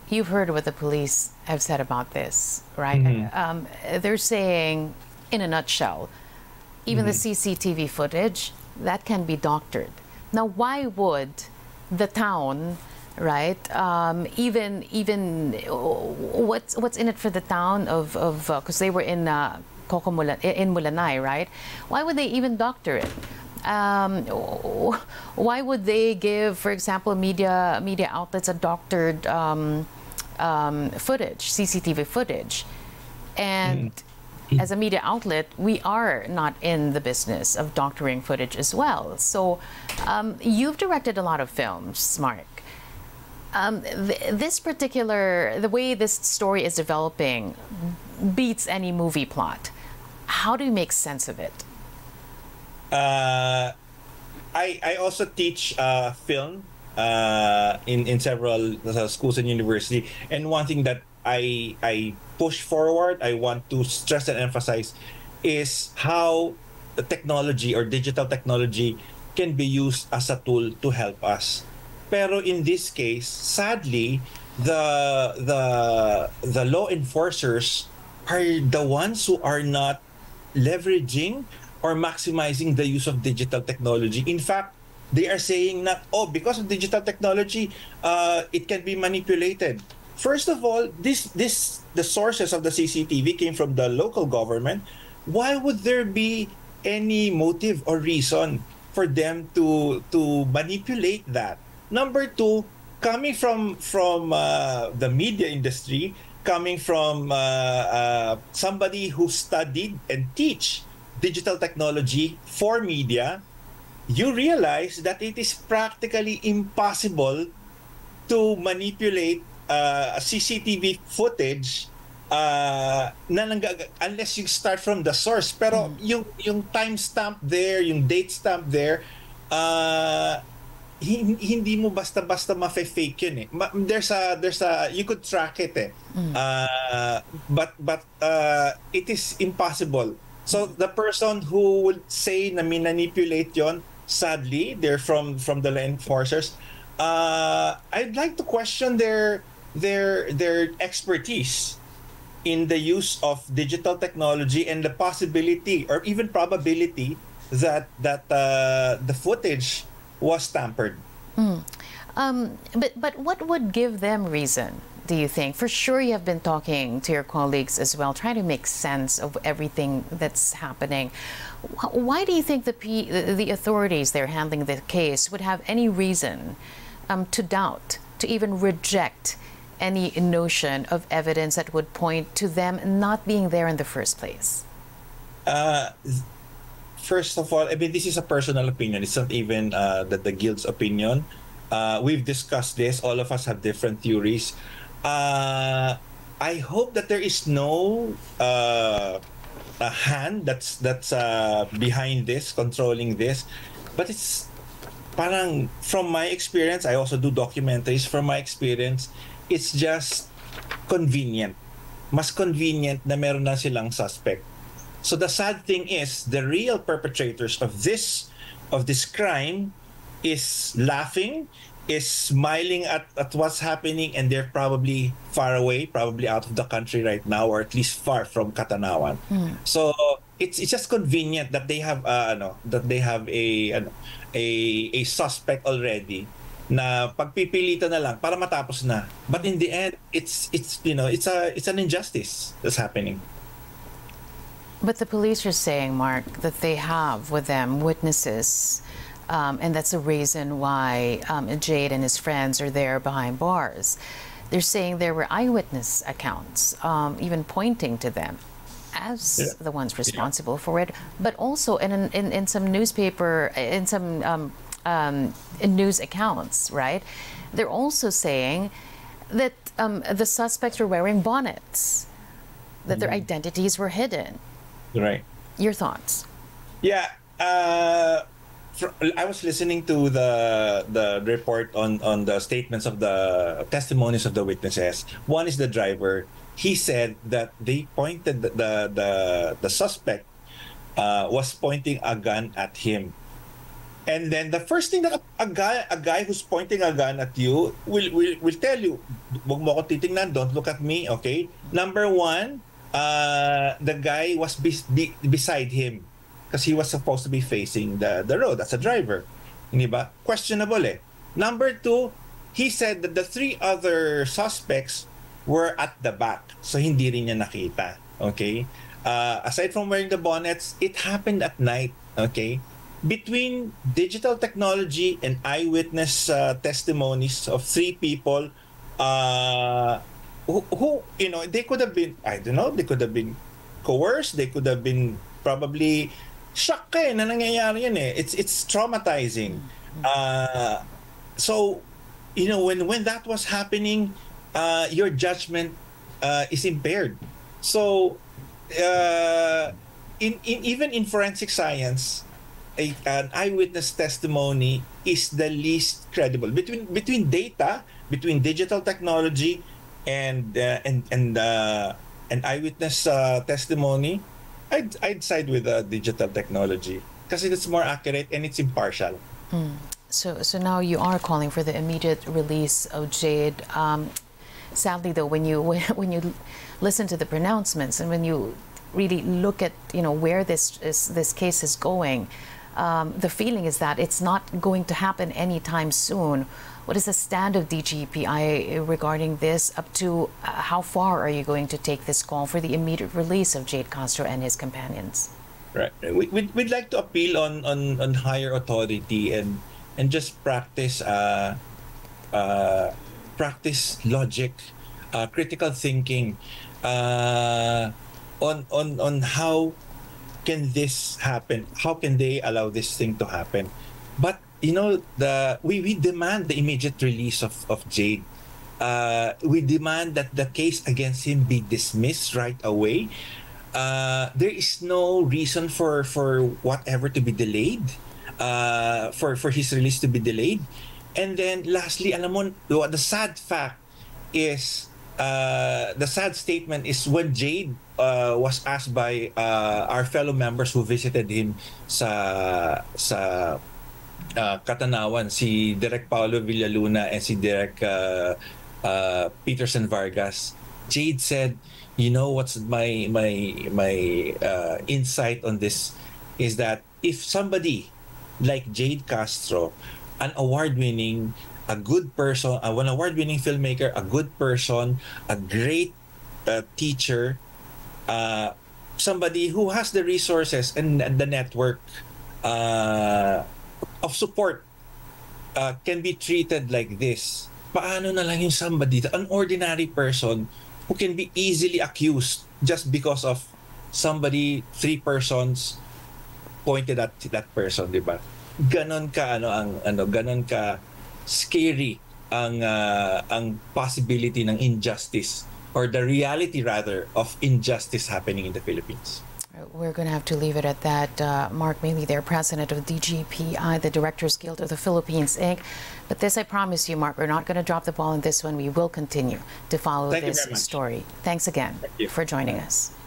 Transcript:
you've heard what the police have said about this, right? They're saying, in a nutshell, even the CCTV footage, that can be doctored. Now, why would the town, right? Even what's in it for the town of because they were in in Mulanay, right? Why would they even doctor it? Why would they give, for example, media outlets a doctored footage, CCTV footage? And as a media outlet, we are not in the business of doctoring footage as well. So you've directed a lot of films, Mark. The way this story is developing beats any movie plot. How do you make sense of it? I also teach film in several schools and university, and one thing that I push forward, I want to stress and emphasize, is how the technology or digital technology can be used as a tool to help us. Pero in this case, sadly, the law enforcers are the ones who are not leveraging or maximizing the use of digital technology. In fact, they are saying that, oh, because of digital technology, it can be manipulated. First of all, the sources of the CCTV came from the local government. Why would there be any motive or reason for them to manipulate that? Number two, coming from the media industry, coming from somebody who studied and teach digital technology for media, you realize that it is practically impossible to manipulate CCTV footage unless you start from the source. Pero yung timestamp there, yung date stamp there, hindi mo basta-basta ma-fake yun eh. There's a you could track it eh. But it is impossible. So the person who would say na manipulate yon, sadly, they're from the law enforcers. I'd like to question their expertise in the use of digital technology and the possibility or even probability that the footage was tampered. But what would give them reason, do you think? For sure, you have been talking to your colleagues as well, trying to make sense of everything that's happening. Why do you think the authorities there handling the case would have any reason to doubt, to even reject any notion of evidence that would point to them not being there in the first place? First of all, I mean, this is a personal opinion. It's not even the guild's opinion. We've discussed this. All of us have different theories. I hope that there is no a hand that's behind this, controlling this. But it's parang, from my experience, I also do documentaries. From my experience, it's just convenient. Mas convenient na meron na silang suspect. So the sad thing is, the real perpetrators of this crime is laughing, is smiling at what's happening, and they're probably far away, probably out of the country right now, or at least far from Katanawan. So it's just convenient that they have a suspect already na pagpipilitan na lang para matapos na. But in the end, it's an injustice that's happening. But the police are saying, Mark, that they have with them witnesses, and that's the reason why Jade and his friends are there behind bars. They're saying there were eyewitness accounts, even pointing to them as the ones responsible for it. But also in some newspaper, in some in news accounts, right? They're also saying that the suspects were wearing bonnets, that their identities were hidden. Right. Your thoughts? Yeah. I was listening to the report on the statements of the testimonies of the witnesses. One is the driver. He said that they pointed the suspect was pointing a gun at him. And then the first thing that a guy who's pointing a gun at you will tell you, wag mo ako titingnan, don't look at me, okay? Number one, the guy was beside him because he was supposed to be facing the road as a driver. Hindi ba? Questionable eh. Number two, he said that the three other suspects were at the back. So hindi rin niya nakita. Okay? Aside from wearing the bonnets, it happened at night. Okay? Between digital technology and eyewitness testimonies of three people, who they could have been, I don't know, they could have been coerced, they could have been probably shocked na nangyayari yan eh. It's traumatizing. So when that was happening, your judgment is impaired. So even in forensic science, an eyewitness testimony is the least credible between data, between digital technology and eyewitness testimony. I'd side with digital technology because it's more accurate and it's impartial. So now you are calling for the immediate release of Jade. Sadly, though, when you listen to the pronouncements and when you really look at where this case is going, the feeling is that it's not going to happen anytime soon. What is the stand of DGPI regarding this? Up to how far are you going to take this call for the immediate release of Jade Castro and his companions? Right. We'd like to appeal on higher authority and just practice logic, critical thinking on how can this happen? How can they allow this thing to happen? But we demand the immediate release of Jade. We demand that the case against him be dismissed right away. There is no reason for whatever to be delayed, for his release to be delayed. And then lastly, alam mo, the sad fact is, the sad statement is when Jade was asked by our fellow members who visited him sa Katanawan, si Direk Paulo Villaluna and si Direk Peterson Vargas. Jade said, what's my insight on this is that if somebody like Jade Castro, an award-winning, a good person, an award-winning filmmaker, a good person, a great teacher, somebody who has the resources and the network of support can be treated like this. Paano na lang yung somebody, an ordinary person who can be easily accused just because of somebody, three persons pointed at that person, di ba? Ganon ka ganon ka scary ang possibility ng injustice, or the reality rather of injustice happening in the Philippines. We're going to have to leave it at that. Mark Mealy there, president of DGPI, the Directors Guild of the Philippines, Inc. But this, I promise you, Mark, we're not going to drop the ball on this one. We will continue to follow this story. Thanks again for joining us.